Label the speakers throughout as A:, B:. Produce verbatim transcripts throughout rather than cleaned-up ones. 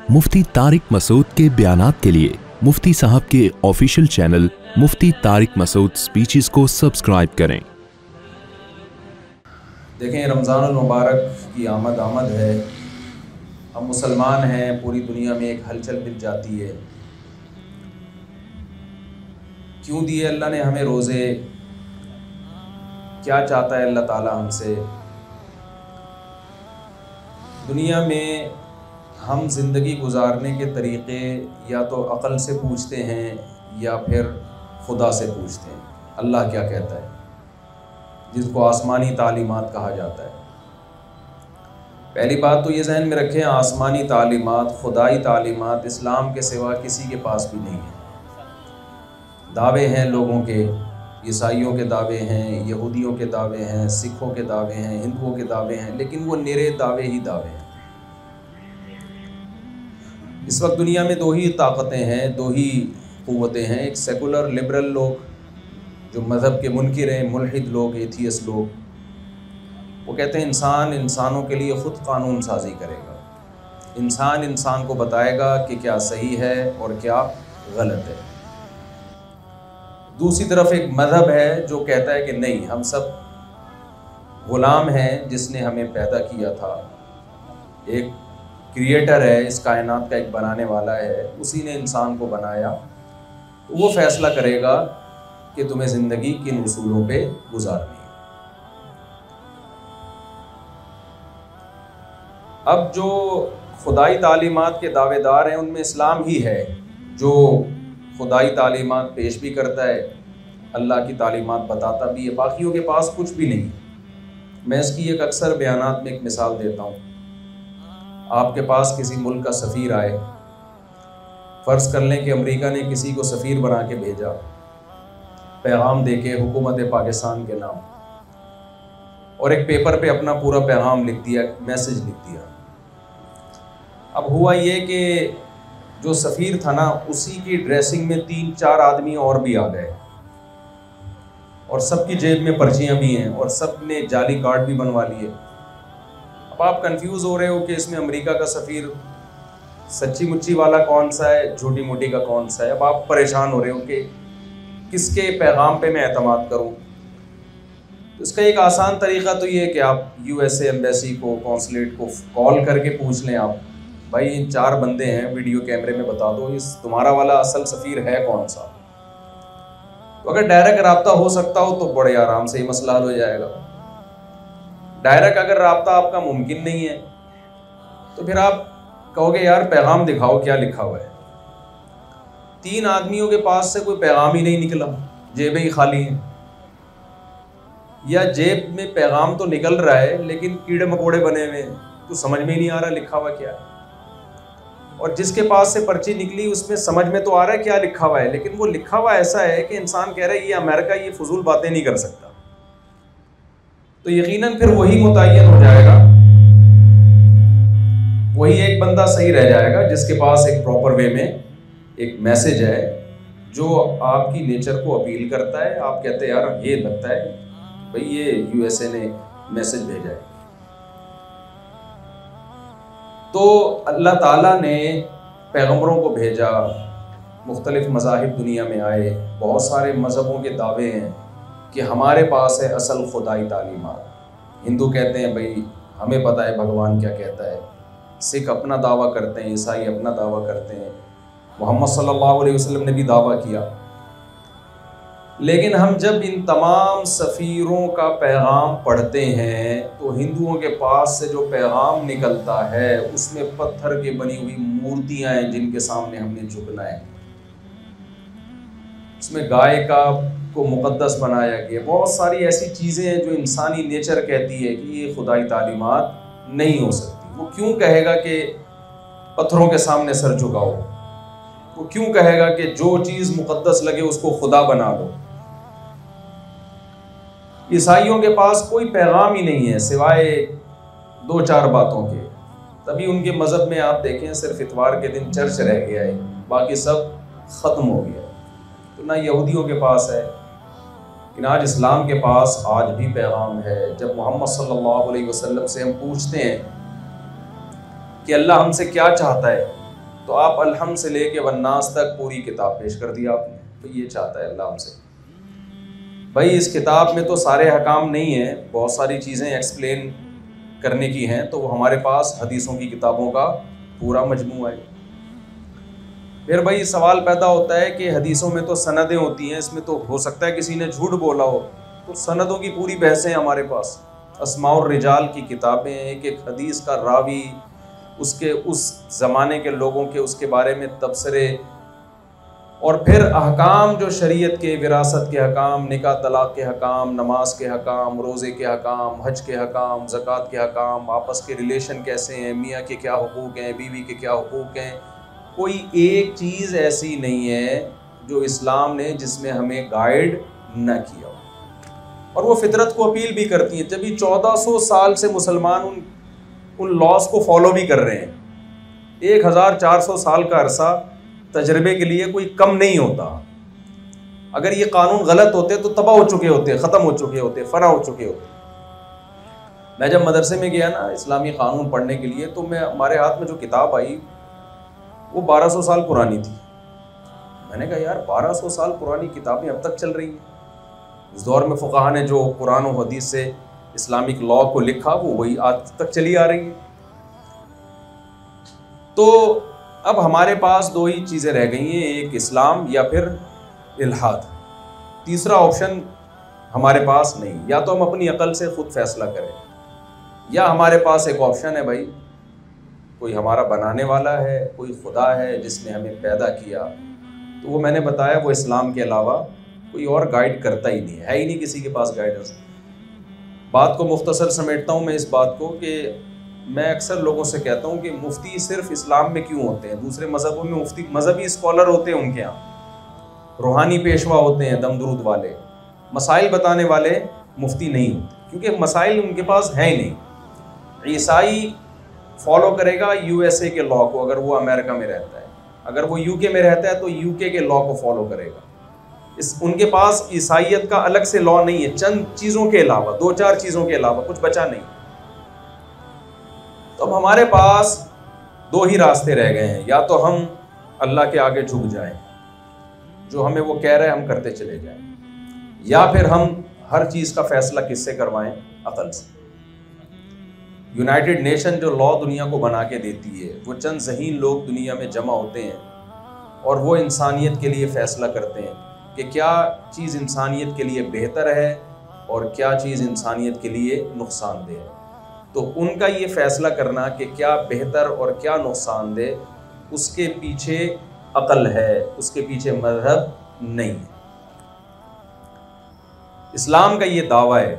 A: मुफ्ती तारिक मसूद के बयानात के लिए मुफ्ती साहब के official channel Mufti Tariq Masood speeches को सब्सक्राइब करें।
B: देखें, रमज़ानुल मुबारक की आमद आमद है। हम मुसलमान हैं, पूरी दुनिया में एक हलचल मिल जाती है। क्यों दिए अल्लाह ने हमें रोज़े? क्या चाहता है अल्लाह ताला हमसे? दुनिया में हम ज़िंदगी गुजारने के तरीक़े या तो अक़ल से पूछते हैं या फिर खुदा से पूछते हैं। अल्लाह क्या कहता है, जिसको आसमानी तालीमात कहा जाता है। पहली बात तो ये ज़हन में रखें, आसमानी तालीमात, खुदाई तालीमात इस्लाम के सिवा किसी के पास भी नहीं है। दावे हैं लोगों के, ईसाइयों के दावे हैं, यहूदियों के दावे हैं, सिखों के दावे हैं, हिंदुओं के दावे हैं, लेकिन वो निरे दावे ही दावे हैं। इस वक्त दुनिया में दो ही ताकतें हैं, दो ही क़ुव्वतें हैं। एक सेकुलर लिबरल लोग जो मज़हब के मुनकिर हैं, मुल्हिद लोग, एथियस्ट लोग, वो कहते हैं इंसान इंसानों के लिए ख़ुद कानून साजी करेगा, इंसान इंसान को बताएगा कि क्या सही है और क्या गलत है। दूसरी तरफ एक मज़हब है जो कहता है कि नहीं, हम सब ग़ुलाम हैं जिसने हमें पैदा किया था। एक क्रिएटर है, इस कायनात का एक बनाने वाला है, उसी ने इंसान को बनाया, तो वो फ़ैसला करेगा कि तुम्हें ज़िंदगी किन उसूलों पे गुजारनी है। अब जो खुदाई तालीमात के दावेदार हैं उनमें इस्लाम ही है जो खुदाई तालीमात पेश भी करता है, अल्लाह की तालीमात बताता भी है, बाकियों के पास कुछ भी नहीं। मैं इसकी एक अक्सर बयानात में एक मिसाल देता हूँ। आपके पास किसी मुल्क का सफ़ीर आए, फ़र्ज़ कर लें कि अमेरिका ने किसी को सफ़ीर बना के भेजा, पैगाम दे के हुकूमत पाकिस्तान के नाम, और एक पेपर पे अपना पूरा पैगाम लिख दिया, मैसेज लिख दिया। अब हुआ ये कि जो सफ़ीर था ना, उसी की ड्रेसिंग में तीन चार आदमी और भी आ गए, और सबकी जेब में पर्चियाँ भी हैं और सब ने जाली कार्ड भी बनवा लिए। अब आप कंफ्यूज हो रहे हो कि इसमें अमेरिका का सफ़ीर सच्ची मुच्ची वाला कौन सा है, झूठी मूठी का कौन सा है। अब आप परेशान हो रहे हो कि किसके पैगाम पे मैं एतमाद करूं। तो इसका एक आसान तरीक़ा तो ये है कि आप यूएसए एम्बेसी को, कौंसलेट को कॉल करके पूछ लें, आप भाई इन चार बंदे हैं, वीडियो कैमरे में बता दो इस तुम्हारा वाला असल सफ़ीर है कौन सा। तो अगर डायरेक्ट रब्ता हो सकता हो तो बड़े आराम से ही मसला हल हो जाएगा। डायरेक्ट अगर रब्ता आपका मुमकिन नहीं है तो फिर आप कहोगे यार पैगाम दिखाओ क्या लिखा हुआ है। तीन आदमियों के पास से कोई पैगाम ही नहीं निकला, जेबें ही खाली हैं, या जेब में पैगाम तो निकल रहा है लेकिन कीड़े मकोड़े बने हुए हैं, तो समझ में ही नहीं आ रहा लिखा हुआ क्या है। और जिसके पास से पर्ची निकली उसमें समझ में तो आ रहा है क्या लिखा हुआ है, लेकिन वो लिखा हुआ ऐसा है कि इंसान कह रहा है ये अमेरिका ये फजूल बातें नहीं कर सकता। तो यकीनन फिर वही मुतय्यन हो जाएगा, वही एक बंदा सही रह जाएगा जिसके पास एक प्रॉपर वे में एक मैसेज है जो आपकी नेचर को अपील करता है। आप कहते हैं यार ये लगता है भाई ये यूएसए ने मैसेज भेजा है। तो अल्लाह ताला ने पैगंबरों को भेजा, मुख्तलिफ मज़ाहिब दुनिया में आए, बहुत सारे मज़हबों के दावे हैं कि हमारे पास है असल खुदाई तालीमात। हिंदू कहते हैं भाई हमें पता है भगवान क्या कहता है, सिख अपना दावा करते हैं, ईसाई अपना दावा करते हैं, मोहम्मद सल्लल्लाहु अलैहि वसल्लम ने भी दावा किया। लेकिन हम जब इन तमाम सफ़ीरों का पैगाम पढ़ते हैं तो हिंदुओं के पास से जो पैगाम निकलता है उसमें पत्थर की बनी हुई मूर्तियां हैं जिनके सामने हमने झुकना है। उसमें गाय का को मुक़द्दस बनाया गया। बहुत सारी ऐसी चीज़ें हैं जो इंसानी नेचर कहती है कि ये खुदाई तालीमात नहीं हो सकती। वो क्यों कहेगा कि पत्थरों के सामने सर झुकाओ? वो क्यों कहेगा कि जो चीज़ मुक़द्दस लगे उसको खुदा बना दो? ईसाइयों के पास कोई पैगाम ही नहीं है सिवाय दो चार बातों के। तभी उनके मज़हब में आप देखें सिर्फ इतवार के दिन चर्च रह गया है, बाकी सब ख़त्म हो गया। तो ना यहूदियों के पास है, लेकिन आज इस्लाम के पास आज भी पैगाम है। जब मोहम्मद सल्लल्लाहु अलैहि वसल्लम से हम पूछते हैं कि अल्लाह हमसे क्या चाहता है, تو آپ الحمد سے لے کے والناس تک پوری کتاب پیش کر دی آپ نے. تو یہ چاہتا ہے اللہ ہم سے. بھائی اس کتاب میں تو سارے احکام نہیں ہیں, بہت ساری چیزیں ایکسپلین کرنے کی ہیں, تو وہ ہمارے پاس حدیثوں کی کتابوں کا پورا مجموعہ ہے. پھر بھائی سوال پیدا ہوتا ہے کہ حدیثوں میں تو سندیں ہوتی ہیں, اس میں تو ہو سکتا ہے کسی نے جھوٹ بولا ہو, تو سندوں کی پوری بحثیں ہمارے پاس. اسماء الرجال کی کتابیں, ایک ایک حدیث کا راوی, اس کے اس زمانے کے لوگوں کے اس کے بارے میں تبصرے, اور پھر احکام جو شریعت کے, وراثت کے حکام, نکاح طلاق کے حکام, نماز کے حکام, روزے کے حکام, حج کے حکام, زکوٰۃ کے حکام, آپس کے ریلیشن کیسے ہیں, میاں کے کیا حقوق ہیں, بیوی کے کیا حقوق ہیں. کوئی ایک چیز ایسی نہیں ہے جو اسلام نے جس میں ہمیں گائیڈ نہ کیا ہو. اور وہ فطرت کو اپیل بھی کرتی ہیں. جبھی چودہ سو سال سے مسلمان ان ان لاز کو فالو بھی کر رہے ہیں. ایک ہزار چار سو سال کا عرصہ تجربے کے لیے کوئی کم نہیں ہوتا. اگر یہ قانون غلط ہوتے تو تباہ ہو چکے ہوتے, ختم ہو چکے ہوتے, فنا ہو چکے ہوتے. میں جب مدرسے میں گیا نا اسلامی قانون پڑھنے کے لیے, تو میں ہمارے ہاتھ میں جو کتاب آئی وہ بارہ سو سال پرانی تھی. میں نے کہا یار بارہ سو سال پرانی کتابیں اب تک چل رہی ہیں. اس دور میں فقہا نے جو قرآن و حدیث سے اسلامک لا کو لکھا وہ وہی آج تک چلی آ رہی ہے. تو اب ہمارے پاس دو ہی چیزیں رہ گئی ہیں, ایک اسلام یا پھر الحاد. تیسرا آپشن ہمارے پاس نہیں. یا تو ہم اپنی عقل سے خود فیصلہ کریں, یا ہمارے پاس ایک آپشن ہے بھائی کوئی ہمارا بنانے والا ہے, کوئی خدا ہے جس نے ہمیں پیدا کیا. تو وہ میں نے بتایا وہ اسلام کے علاوہ کوئی اور گائیڈ کرتا ہی نہیں ہے ہی نہیں کسی کے پاس گائیڈنس. بات کو مختصر سمیٹتا ہوں میں اس بات کو کہ میں اکثر لوگوں سے کہتا ہوں کہ مفتی صرف اسلام میں کیوں ہوتے ہیں, دوسرے مذہبوں میں مفتی مذہبی اسکالر ہوتے ہیں ان کے یہاں, روحانی پیشوا ہوتے ہیں, دم درود والے, مسائل بتانے والے مفتی نہیں ہوتے, کیونکہ مسائل ان کے پاس ہیں ہی نہیں. عیسائی فالو کرے گا یو ایس اے کے لا کو اگر وہ امریکہ میں رہتا ہے, اگر وہ یو کے میں رہتا ہے تو یو کے کے لا کو فالو کرے گا. اس ان کے پاس عیسائیت کا الگ سے لا نہیں ہے, چند چیزوں کے علاوہ, دو چار چیزوں کے علاوہ کچھ بچا نہیں. تو اب ہمارے پاس دو ہی راستے رہ گئے ہیں, یا تو ہم اللہ کے آگے جھک جائیں, جو ہمیں وہ کہہ رہے ہیں ہم کرتے چلے جائیں, یا پھر ہم ہر چیز کا فیصلہ کس سے کروائیں, عقل سے. یونائٹڈ نیشن جو لا دنیا کو بنا کے دیتی ہے, وہ چند ذہین لوگ دنیا میں جمع ہوتے ہیں اور وہ انسانیت کے لیے فیصلہ کرتے ہیں کہ کیا چیز انسانیت کے لیے بہتر ہے اور کیا چیز انسانیت کے لیے نقصان دہ ہے. تو ان کا یہ فیصلہ کرنا کہ کیا بہتر اور کیا نقصان دہ, اس کے پیچھے عقل ہے, اس کے پیچھے مذہب نہیں ہے. اسلام کا یہ دعویٰ ہے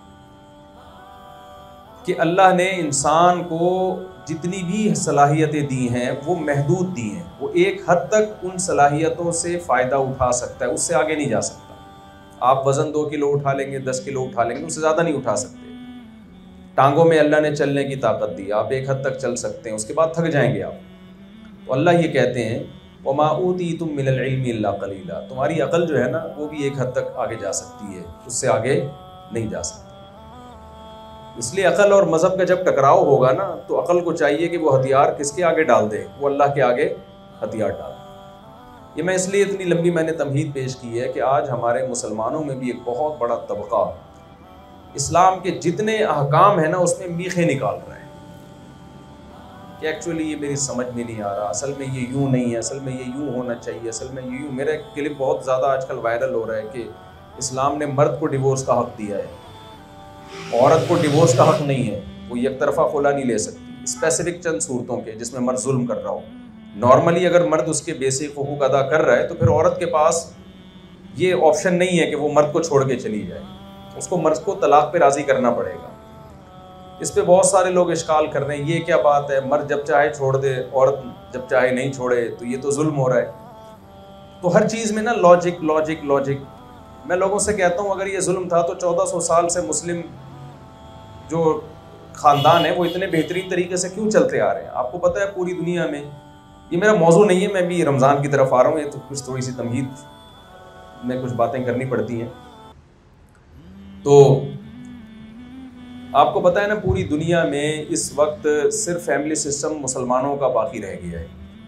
B: کہ اللہ نے انسان کو جتنی بھی صلاحیتیں دی ہیں وہ محدود دی ہیں. وہ ایک حد تک ان صلاحیتوں سے فائدہ اٹھا سکتا ہے, اس سے آگے نہیں جا سکتا. آپ وزن دو کلو اٹھا لیں گے, دس کلو اٹھا لیں گے, اس سے زیادہ نہیں اٹھا سکتے. ٹانگوں میں اللہ نے چلنے کی طاقت دی, آپ ایک حد تک چل سکتے ہیں, اس کے بعد تھک جائیں گے آپ. تو اللہ یہ کہتے ہیں وَمَا أُوتِيتُم مِّنَ الْعِلْمِ إِلَّا قَلِيلًا, تمہاری عقل جو ہے نا وہ بھی ایک حد تک آگے جا سکتی ہے, اس سے آگے نہیں جا سکتی. اس لیے عقل اور مذہب کا جب ٹکراؤ ہوگا نا تو عقل کو چاہیے کہ وہ ہتھیار کس کے آگے ڈال دے, وہ اللہ کے آگے ہتھیار ڈال دے. یہ میں اس لیے اتنی لمبی میں نے تمہید پیش کی ہے کہ آج ہمارے مسلمانوں میں بھی ایک بہت بڑا طبقہ اسلام کے جتنے احکام ہیں نا اس میں میخیں نکال رہے ہیں کہ ایکچولی یہ میری سمجھ میں نہیں آ رہا, اصل میں یہ یوں نہیں ہے, اصل میں یہ یوں ہونا چاہیے, اصل میں یہ یوں. میرا ایک کلپ بہت زیادہ آج کل وائرل ہو رہا ہے کہ اسلام نے مرد کو ڈیورس کا حق دیا ہے, عورت کو ڈیورس کا حق نہیں ہے, وہ یک طرفہ خلا نہیں لے سکتی اسپیسیفک چند صورتوں کے جس میں مرد ظلم کر رہا ہو. نارملی اگر مرد اس کے بیسک حقوق ادا کر رہا ہے تو پھر عورت کے پاس یہ آپشن نہیں ہے کہ وہ مرد کو چھوڑ کے چلی جائے, اس کو مرد کو طلاق پہ راضی کرنا پڑے گا. اس پہ بہت سارے لوگ اشکال کر رہے ہیں, یہ کیا بات ہے, مرد جب چاہے چھوڑ دے, عورت جب چاہے نہیں چھوڑے, تو یہ تو ظلم ہو رہا ہے. تو ہر چیز میں نا لاجک لاجک لاجک. میں لوگوں سے کہتا ہوں اگر یہ ظلم تھا تو چودہ سو سال سے مسلم جو خاندان ہے وہ اتنے بہترین طریقے سے کیوں چلتے آ رہے ہیں. آپ کو پتہ ہے پوری دنیا میں, یہ میرا موضوع نہیں ہے, میں بھی رمضان کی طرف آ رہا ہوں, یہ تو کچھ تھوڑی سی تمہید میں کچھ باتیں کرنی پڑتی ہیں. تو آپ کو پتہ ہے نا پوری دنیا میں اس وقت صرف فیملی سسٹم مسلمانوں کا باقی رہ گیا ہے.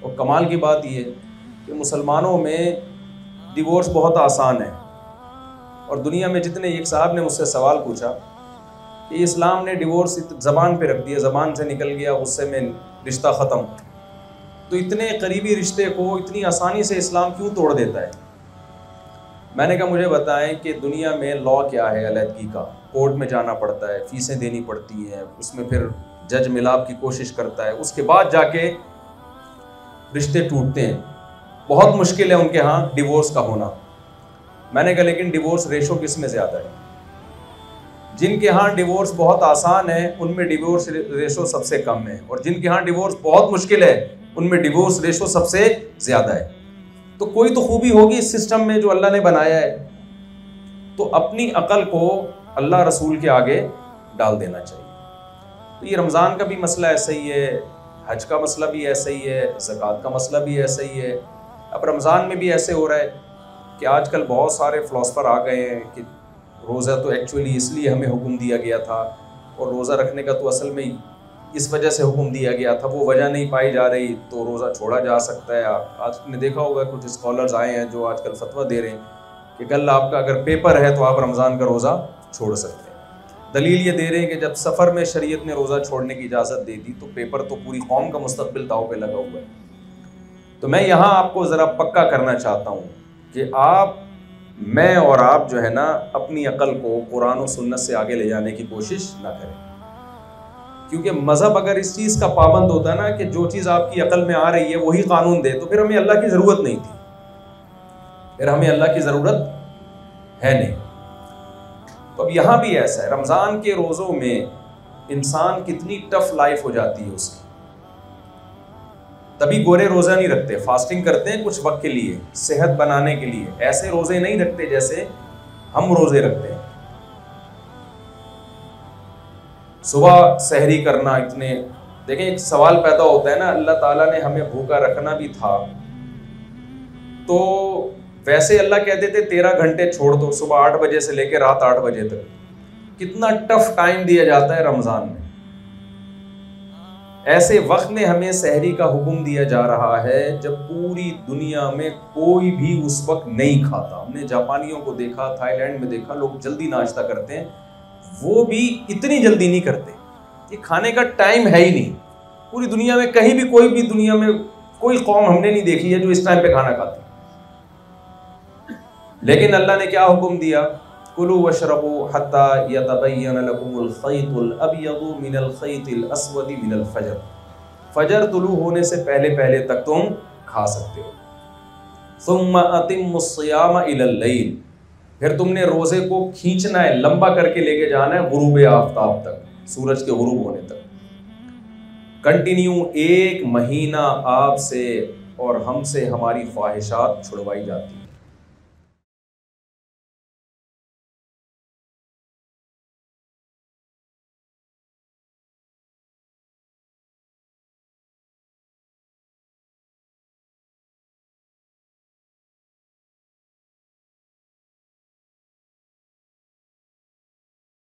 B: اور کمال کی بات یہ ہے کہ مسلمانوں میں ڈیورس بہت آسان ہے، اور دنیا میں جتنے، ایک صاحب نے مجھ سے سوال پوچھا کہ اسلام نے ڈیورس زبان پہ رکھ دیا، زبان سے نکل گیا، غصے میں رشتہ ختم، تو اتنے قریبی رشتے کو اتنی آسانی سے اسلام کیوں توڑ دیتا ہے؟ میں نے کہا مجھے بتائیں کہ دنیا میں لا کیا ہے علیحدگی کا، کورٹ میں جانا پڑتا ہے، فیسیں دینی پڑتی ہیں، اس میں پھر جج ملاپ کی کوشش کرتا ہے، اس کے بعد جا کے رشتے ٹوٹتے ہیں، بہت مشکل ہے ان کے ہاں ڈیورس کا ہونا۔ میں نے کہا لیکن ڈیورس ریشو کس میں زیادہ ہے؟ جن کے ہاں ڈیورس بہت آسان ہے ان میں ڈیورس ریشو سب سے کم ہے، اور جن کے ہاں ڈیورس بہت مشکل ہے ان میں ڈیورس ریشو سب سے زیادہ ہے۔ تو کوئی تو خوبی ہوگی اس سسٹم میں جو اللہ نے بنایا ہے، تو اپنی عقل کو اللہ رسول کے آگے ڈال دینا چاہیے۔ تو یہ رمضان کا بھی مسئلہ ایسا ہی ہے، حج کا مسئلہ بھی ایسا ہی ہے، زکوٰۃ کا مسئلہ بھی ایسا ہی ہے۔ اب رمضان میں بھی ایسے ہو رہا ہے کہ آج کل بہت سارے فلاسفر آ گئے ہیں کہ روزہ تو ایکچولی اس لیے ہمیں حکم دیا گیا تھا، اور روزہ رکھنے کا تو اصل میں اس وجہ سے حکم دیا گیا تھا، وہ وجہ نہیں پائی جا رہی تو روزہ چھوڑا جا سکتا ہے۔ آج نے دیکھا ہوگا کچھ اسکالرز آئے ہیں جو آج کل فتویٰ دے رہے ہیں کہ کل آپ کا اگر پیپر ہے تو آپ رمضان کا روزہ چھوڑ سکتے ہیں۔ دلیل یہ دے رہے ہیں کہ جب سفر میں شریعت نے روزہ چھوڑنے کی اجازت دے دی تو پیپر تو پوری قوم کا مستقبل داؤ پہ لگا ہوا ہے۔ تو میں یہاں آپ کو ذرا پکا کرنا چاہتا ہوں کہ آپ، میں اور آپ جو ہے نا اپنی عقل کو قرآن و سنت سے آگے لے جانے کی کوشش نہ کریں، کیونکہ مذہب اگر اس چیز کا پابند ہوتا نا کہ جو چیز آپ کی عقل میں آ رہی ہے وہی قانون دے، تو پھر ہمیں اللہ کی ضرورت نہیں تھی، پھر ہمیں اللہ کی ضرورت ہے نہیں۔ تو اب یہاں بھی ایسا ہے، رمضان کے روزوں میں انسان کتنی ٹف لائف ہو جاتی ہے اس کی، تبھی گورے روزہ نہیں رکھتے، فاسٹنگ کرتے ہیں کچھ وقت کے لیے، صحت بنانے کے لیے، ایسے روزے نہیں رکھتے جیسے ہم روزے رکھتے ہیں۔ صبح سحری کرنا، اتنے دیکھیں ایک سوال پیدا ہوتا ہے نا، اللہ تعالیٰ نے ہمیں بھوکا رکھنا بھی تھا تو ویسے اللہ کہتے تھے تیرہ گھنٹے چھوڑ دو، صبح آٹھ بجے سے لے کے رات آٹھ بجے تک، کتنا ٹف ٹائم دیا جاتا ہے رمضان میں۔ ایسے وقت میں ہمیں سحری کا حکم دیا جا رہا ہے جب پوری دنیا میں کوئی بھی اس وقت نہیں کھاتا۔ ہم نے جاپانیوں کو دیکھا، تھائی لینڈ میں دیکھا، لوگ جلدی ناشتہ کرتے ہیں، وہ بھی اتنی جلدی نہیں کرتے، یہ کھانے کا ٹائم ہے ہی نہیں۔ پوری دنیا میں کہیں بھی، کوئی بھی دنیا میں کوئی قوم ہم نے نہیں دیکھی ہے جو اس ٹائم پہ کھانا کھاتی۔ لیکن اللہ نے کیا حکم دیا؟ کلوا واشربوا حتی یتبین لکم الخیط الابیض من الخیط الاسود من الفجر، فجر طلوع ہونے سے پہلے پہلے تک تم کھا سکتے ہو۔ ثم اتموا الصیام الی اللیل، پھر تم نے روزے کو کھینچنا ہے، لمبا کر کے لے کے جانا ہے غروب آفتاب تک، سورج کے غروب ہونے تک، کنٹینیو ایک مہینہ آپ سے اور ہم سے ہماری خواہشات چھڑوائی جاتی ہیں۔